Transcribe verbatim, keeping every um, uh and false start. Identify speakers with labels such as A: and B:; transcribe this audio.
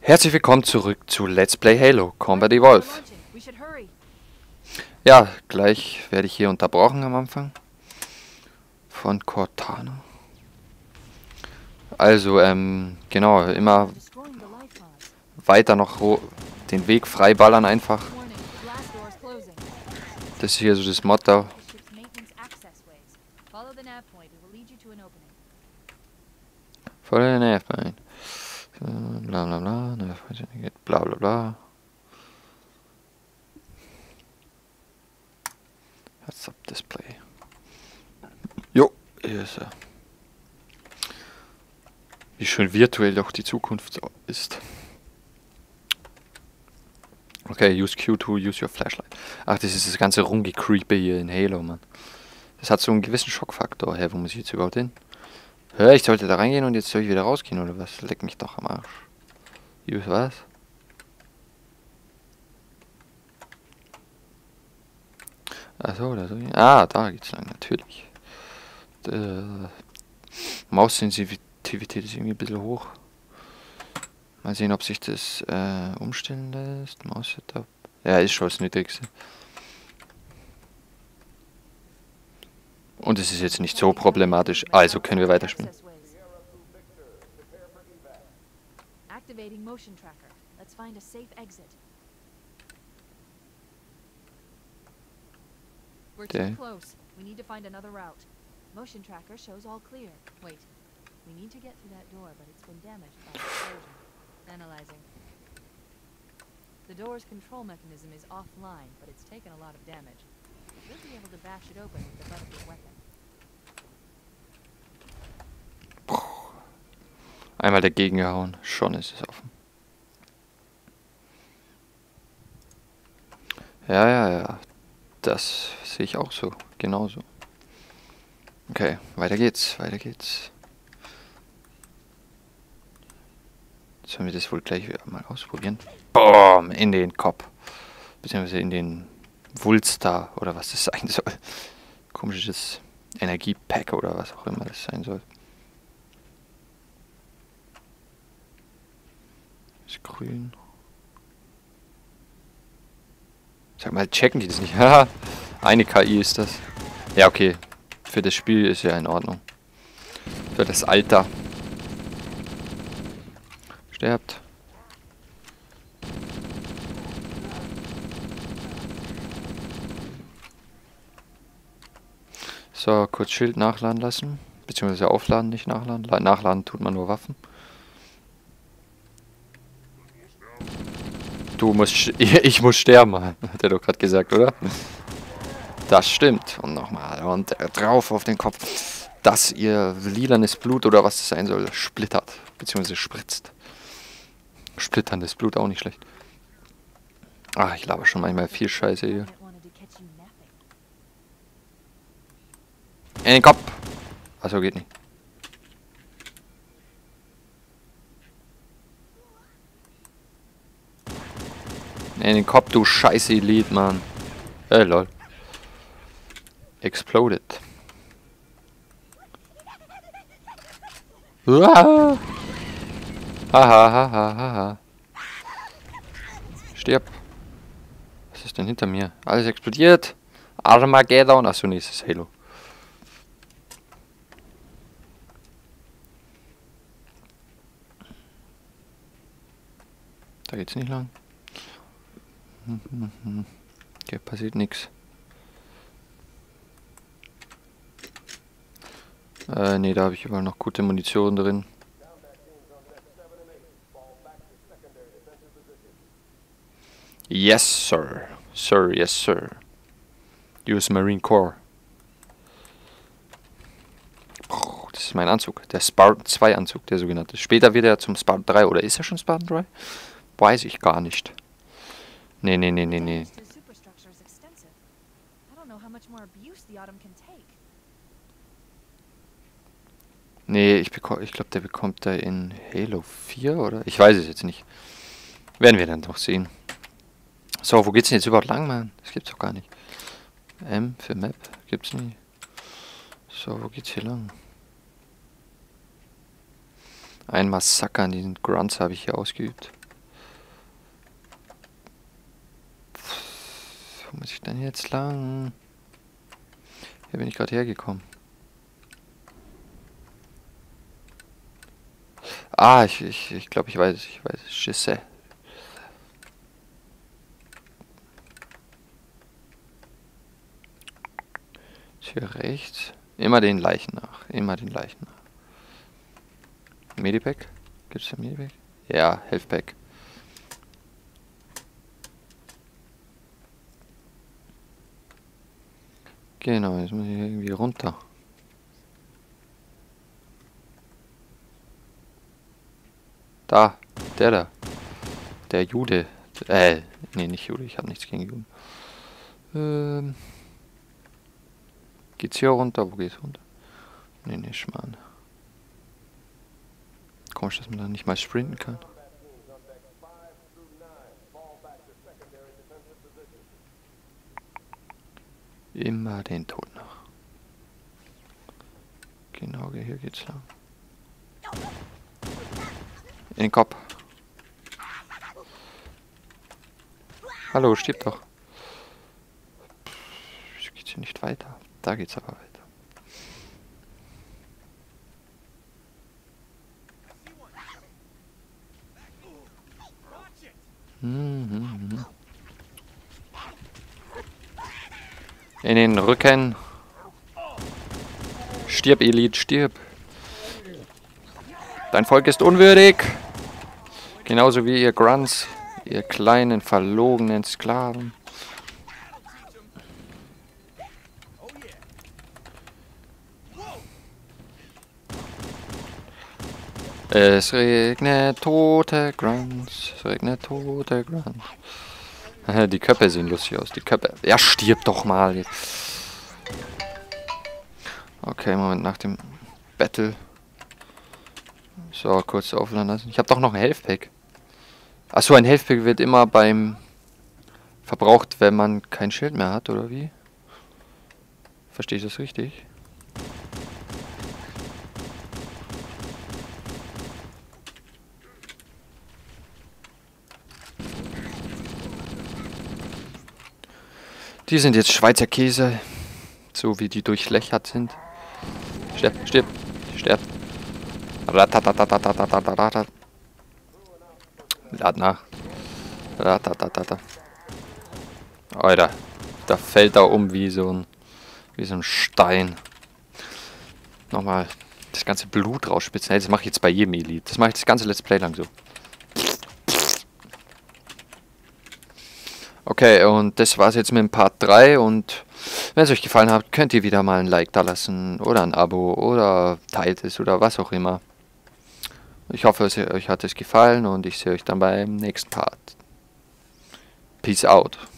A: Herzlich willkommen zurück zu Let's Play Halo Combat Evolve. Ja, gleich werde ich hier unterbrochen am Anfang von Cortana. Also, ähm, genau, immer weiter noch den Weg freiballern einfach. Das ist hier so das Motto. Follow the nav point. Bla bla bla, bla bla bla. Heads up Display. Jo, hier ist er. Wie schön virtuell doch die Zukunft ist. Okay, use Q to use your flashlight. Ach, das ist das ganze Rumgecreepe hier in Halo, Mann. Das hat so einen gewissen Schockfaktor. Hä, wo muss ich jetzt überhaupt hin? Hör, ich sollte da reingehen und jetzt soll ich wieder rausgehen, oder was? Leck mich doch am Arsch. Use was? Achso, da soll ich... Ah, da geht's lang, natürlich. Äh, Maussensitivität ist irgendwie ein bisschen hoch. Mal sehen, ob sich das äh, umstellen lässt. Maus-Setup. Ja, ist schon das Niedrigste. Und es ist jetzt nicht so problematisch, also können wir weiterspielen.
B: Activating motion tracker. Let's find a safe exit. We're too close. We need to find another route. Motion tracker shows all clear. Wait. We need to get through that door, but it's been damaged by explosion. Analyzing. The door's control mechanism is offline, but it's taken a lot of damage. We'll be able to bash it open with the butt of your weapon.
A: Einmal dagegen gehauen, schon ist es offen. Ja, ja, ja. Das sehe ich auch so. Genauso. Okay, weiter geht's, weiter geht's. Sollen wir das wohl gleich mal ausprobieren? Boom, in den Kopf. Beziehungsweise in den Wulster oder was das sein soll. Komisches Energiepack oder was auch immer das sein soll. Ist grün. Sag mal, checken die das nicht? Haha, eine K I ist das. Ja, okay. Für das Spiel ist ja in Ordnung. Für das Alter. Sterbt. So, kurz Schild nachladen lassen. Beziehungsweise aufladen, nicht nachladen. Nachladen tut man nur Waffen. Du musst... Ich muss sterben, hat er doch gerade gesagt, oder? Das stimmt. Und nochmal. Und drauf auf den Kopf. Dass ihr lilanes Blut oder was das sein soll, splittert. Beziehungsweise spritzt. Splitterndes Blut, auch nicht schlecht. Ach, ich laber schon manchmal viel Scheiße hier. In den Kopf! Achso, geht nicht. In den Kopf, du scheiße Elite, Mann. Äh, lol. Exploded. Uah! Haha, haha, haha. Stirb. Was ist denn hinter mir? Alles explodiert. Armageddon. Achso, nächstes Halo. Da geht's nicht lang. Hier passiert nichts. Äh, nee, da habe ich überall noch gute Munition drin. Yes, sir. Sir, yes, sir. U S Marine Corps. Oh, das ist mein Anzug. Der Spartan zwei Anzug, der sogenannte. Später wird er zum Spartan drei. Oder ist er schon Spartan drei? Weiß ich gar nicht. Nee, nee, nee, nee, nee. Nee, ich, ich glaube, der bekommt da in Halo vier, oder? Ich weiß es jetzt nicht. Werden wir dann doch sehen. So, wo geht's denn jetzt überhaupt lang, Mann? Das gibt's doch gar nicht. M für Map gibt's nie. So, wo geht's hier lang? Ein Massaker an diesen Grunts habe ich hier ausgeübt. Wo muss ich denn jetzt lang? Hier bin ich gerade hergekommen. Ah, ich ich ich glaube, ich weiß, ich weiß. Schisse. Hier rechts. Immer den Leichen nach. Immer den Leichen nach. Medipack? Gibt's da Medipack? Ja, Healthpack. Genau, jetzt muss ich irgendwie runter. Da, der da. Der Jude. Äh, nee, nicht Jude, ich habe nichts gegen Juden. Ähm. Geht's hier runter? Wo geht's runter? Nee, nee, Schmarrn. Komisch, dass man da nicht mal sprinten kann. Immer den Tod nach. Genau, hier geht's lang. In den Kopf. Hallo, stirb doch. Pff, geht's hier nicht weiter? Da geht's aber weiter. Mhm. In den Rücken. Stirb, Elite, stirb. Dein Volk ist unwürdig. Genauso wie ihr Grunts, ihr kleinen, verlogenen Sklaven. Es regnet tote Grunts. Es regnet tote Grunts. Die Köpfe sehen lustig aus. Die Köpfe. Ja, stirb doch mal jetzt. Okay, Moment, nach dem Battle. So, kurz aufladen lassen. Ich habe doch noch ein Health Pack. Achso, ein Health Pack wird immer beim verbraucht, wenn man kein Schild mehr hat, oder wie? Verstehe ich das richtig? Die sind jetzt Schweizer Käse. So wie die durchlöchert sind. Stirb, stirb, stirb. Ratatatatatatatatatat. Lad nach. Ratatatata. Alter, da fällt er um wie so ein wie so ein Stein. Nochmal das ganze Blut rausspitzen. Das mache ich jetzt bei jedem Elite. Das mache ich das ganze Let's Play lang so. Okay, und das war's jetzt mit dem Part drei. Und wenn es euch gefallen hat, könnt ihr wieder mal ein Like da lassen oder ein Abo oder teilt es oder was auch immer. Ich hoffe, es, euch hat es gefallen und ich sehe euch dann beim nächsten Part. Peace out.